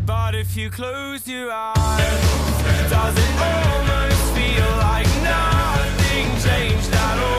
But if you close your eyes, does it all